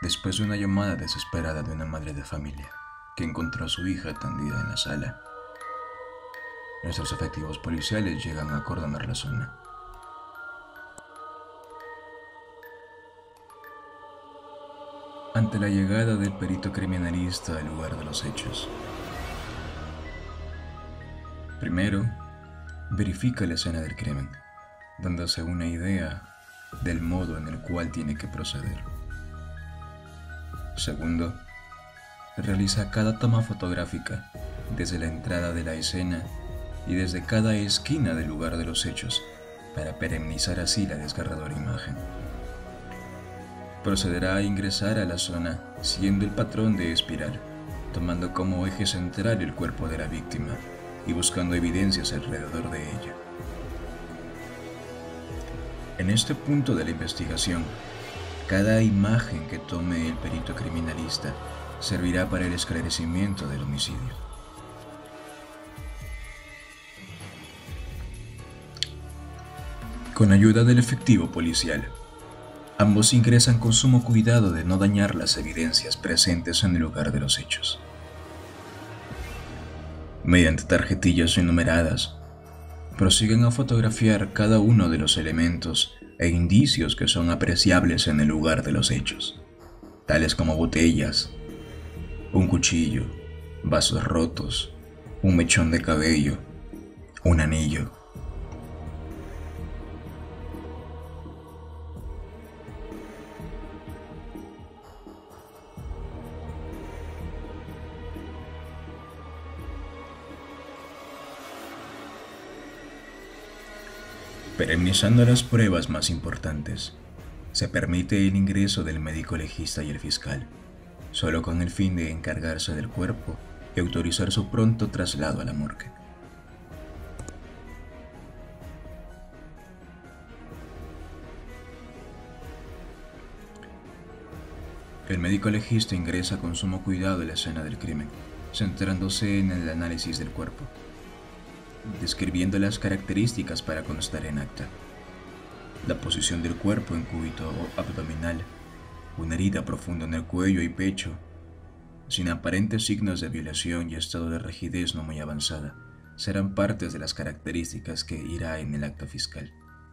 después de una llamada desesperada de una madre de familia que encontró a su hija tendida en la sala. Nuestros efectivos policiales llegan a acordonar la zona. Ante la llegada del perito criminalista al lugar de los hechos, primero, verifica la escena del crimen, dándose una idea del modo en el cual tiene que proceder. Segundo, realiza cada toma fotográfica desde la entrada de la escena y desde cada esquina del lugar de los hechos para perennizar así la desgarradora imagen. Procederá a ingresar a la zona siguiendo el patrón de espiral, tomando como eje central el cuerpo de la víctima y buscando evidencias alrededor de ella. En este punto de la investigación, cada imagen que tome el perito criminalista servirá para el esclarecimiento del homicidio. Con ayuda del efectivo policial, ambos ingresan con sumo cuidado de no dañar las evidencias presentes en el lugar de los hechos. Mediante tarjetillas enumeradas, prosiguen a fotografiar cada uno de los elementos e indicios que son apreciables en el lugar de los hechos, tales como botellas, un cuchillo, vasos rotos, un mechón de cabello, un anillo. Perennizando las pruebas más importantes, se permite el ingreso del médico legista y el fiscal, solo con el fin de encargarse del cuerpo y autorizar su pronto traslado a la morgue. El médico legista ingresa con sumo cuidado a la escena del crimen, centrándose en el análisis del cuerpo, describiendo las características para constar en acta: la posición del cuerpo en cúbito abdominal, una herida profunda en el cuello y pecho, sin aparentes signos de violación y estado de rigidez no muy avanzada, serán partes de las características que irá en el acta fiscal.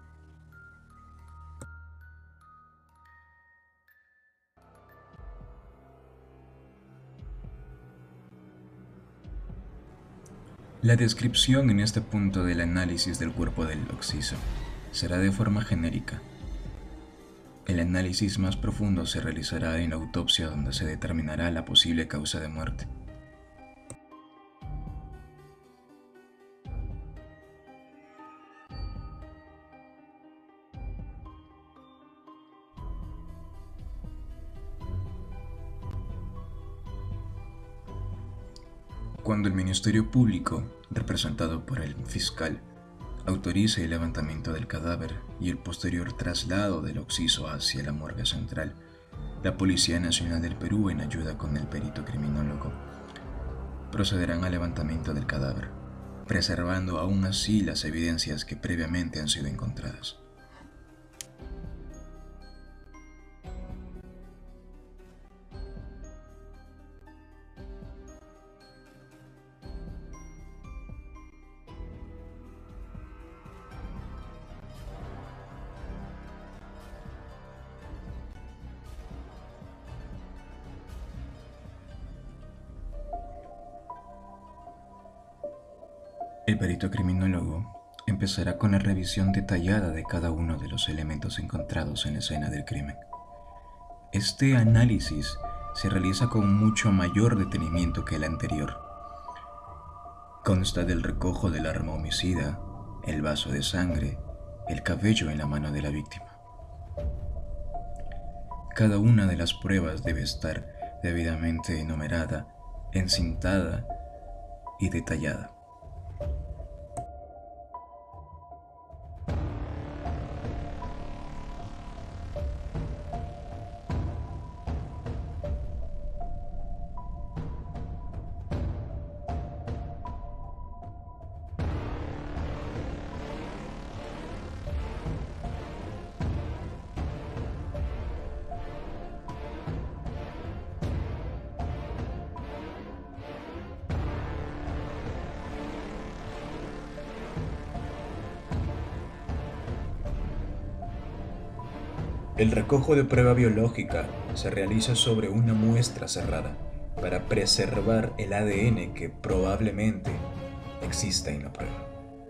La descripción en este punto del análisis del cuerpo del occiso será de forma genérica. El análisis más profundo se realizará en la autopsia, donde se determinará la posible causa de muerte. Cuando el Ministerio Público, representado por el fiscal, autorice el levantamiento del cadáver y el posterior traslado del occiso hacia la morgue central, la Policía Nacional del Perú, en ayuda con el perito criminólogo, procederán al levantamiento del cadáver, preservando aún así las evidencias que previamente han sido encontradas. El perito criminólogo empezará con la revisión detallada de cada uno de los elementos encontrados en la escena del crimen. Este análisis se realiza con mucho mayor detenimiento que el anterior. Consta del recojo del arma homicida, el vaso de sangre, el cabello en la mano de la víctima. Cada una de las pruebas debe estar debidamente enumerada, encintada y detallada. El recojo de prueba biológica se realiza sobre una muestra cerrada para preservar el ADN que probablemente exista en la prueba.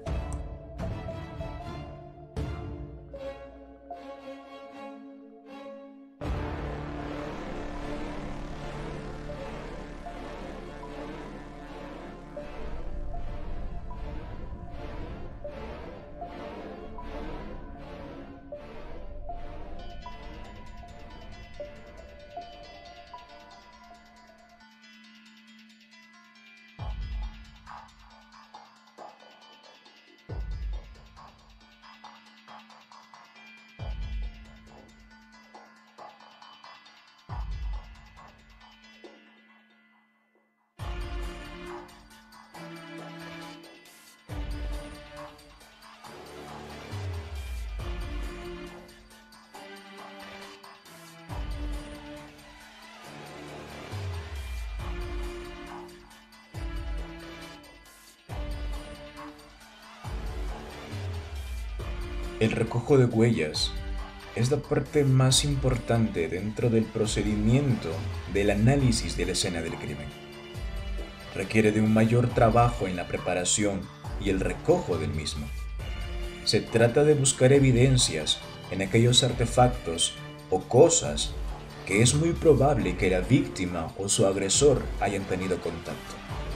El recojo de huellas es la parte más importante dentro del procedimiento del análisis de la escena del crimen. Requiere de un mayor trabajo en la preparación y el recojo del mismo. Se trata de buscar evidencias en aquellos artefactos o cosas que es muy probable que la víctima o su agresor hayan tenido contacto.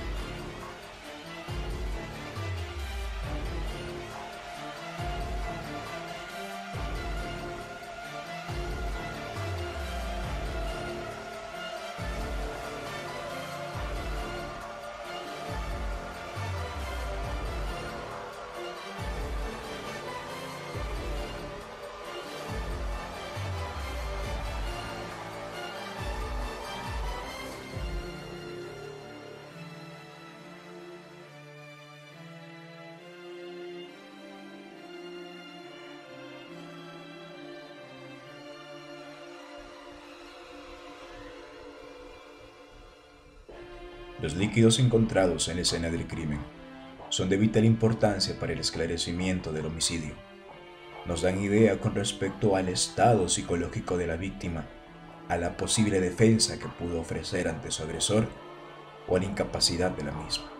Los líquidos encontrados en la escena del crimen son de vital importancia para el esclarecimiento del homicidio. Nos dan idea con respecto al estado psicológico de la víctima, a la posible defensa que pudo ofrecer ante su agresor o a la incapacidad de la misma.